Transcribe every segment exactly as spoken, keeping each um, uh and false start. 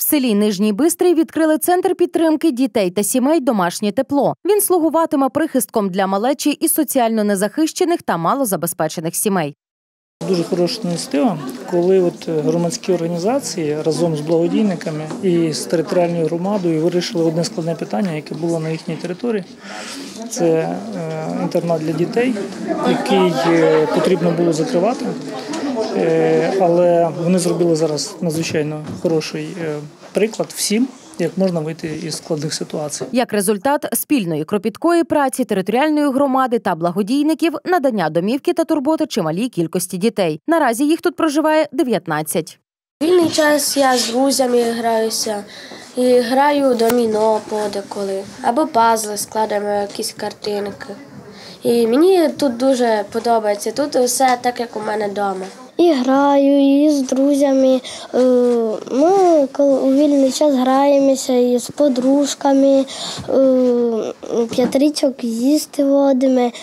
В селі Нижній Бистрий відкрили центр підтримки дітей та сімей «Домашнє тепло». Він слугуватиме прихистком для малечі із соціально незахищених та малозабезпечених сімей. Дуже хороша ініціатива, коли от громадські організації разом з благодійниками і з територіальною громадою вирішили одне складне питання, яке було на їхній території. Це інтернат для дітей, який потрібно було закривати. Але вони зробили зараз надзвичайно хороший приклад всім, як можна вийти із складних ситуацій. Як результат спільної кропіткої праці територіальної громади та благодійників надання домівки та турботи чималій кількості дітей. Наразі їх тут проживає дев'ятнадцять. Вільний час я з друзями граюся і граю доміно подеколи. Або пазли, складаємо якісь картинки. І мені тут дуже подобається. Тут все так, як у мене вдома. І граю, і з друзями. Ми у вільний час граємося і з подружками, п'ятеричок їсти водимо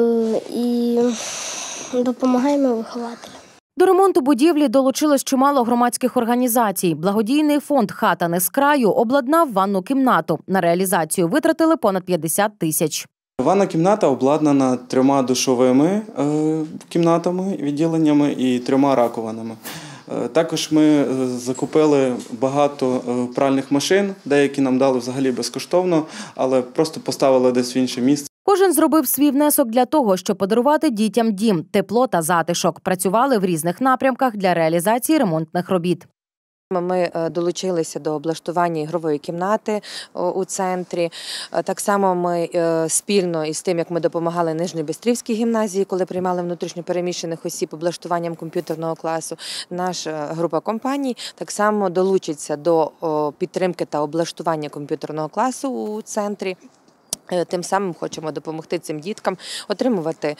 і допомагаємо вихователям. До ремонту будівлі долучилось чимало громадських організацій. Благодійний фонд «Хата не з краю» обладнав ванну кімнату. На реалізацію витратили понад п'ятдесят тисяч. Ванна кімната обладнана трьома душовими кімнатами, відділеннями і трьома раковинами. Також ми закупили багато пральних машин, деякі нам дали взагалі безкоштовно, але просто поставили десь в інше місце. Кожен зробив свій внесок для того, щоб подарувати дітям дім, тепло та затишок. Працювали в різних напрямках для реалізації ремонтних робіт. Ми долучилися до облаштування ігрової кімнати у центрі. Так само ми спільно із тим, як ми допомагали Нижньобистрівській гімназії, коли приймали внутрішньо переміщених осіб облаштуванням комп'ютерного класу, наша група компаній так само долучиться до підтримки та облаштування комп'ютерного класу у центрі. Тим самим хочемо допомогти цим діткам отримувати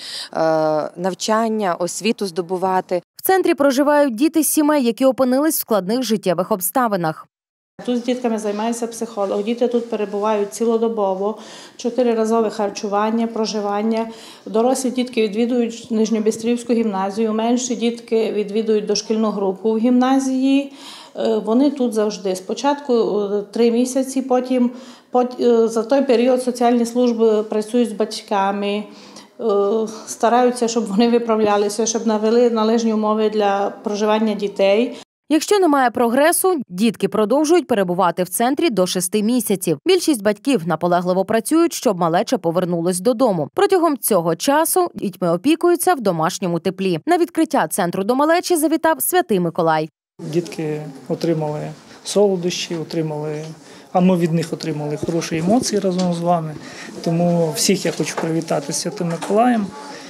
навчання, освіту здобувати. В центрі проживають діти з сімей, які опинились в складних життєвих обставинах. Тут з дітками займається психолог. Діти тут перебувають цілодобово, чотириразове харчування, проживання. Дорослі дітки відвідують Нижньобистрівську гімназію, менші дітки відвідують дошкільну групу в гімназії. Вони тут завжди. Спочатку три місяці, потім за той період соціальні служби працюють з батьками, стараються, щоб вони виправлялися, щоб навели належні умови для проживання дітей. Якщо немає прогресу, дітки продовжують перебувати в центрі до шести місяців. Більшість батьків наполегливо працюють, щоб малеча повернулась додому. Протягом цього часу дітьми опікуються в домашньому теплі. На відкриття центру до малечі завітав Святий Миколай. Дітки отримали солодощі, отримали, а ми від них отримали хороші емоції разом з вами. Тому всіх я хочу привітати з Святим Миколаєм.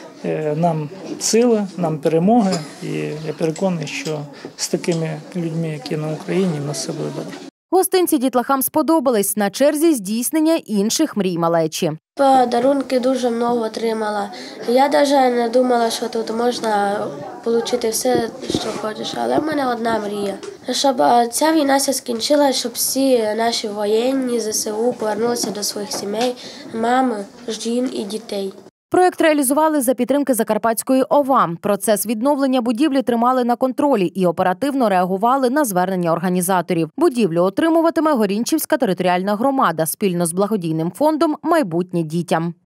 Нам сили, нам перемоги. І я переконаний, що з такими людьми, які на Україні, в нас все буде добре. Гостинці дітлахам сподобались. На черзі здійснення інших мрій малечі. Подарунки дуже много отримала. Я навіть не думала, що тут можна отримати все, що хочеш. Але в мене одна мрія. Щоб ця війна скінчилася, щоб всі наші воєнні зе се у повернулися до своїх сімей, мами, жін і дітей. Проєкт реалізували за підтримки Закарпатської о ва. Процес відновлення будівлі тримали на контролі і оперативно реагували на звернення організаторів. Будівлю отримуватиме Горінчівська територіальна громада спільно з благодійним фондом «Майбутнє дітям».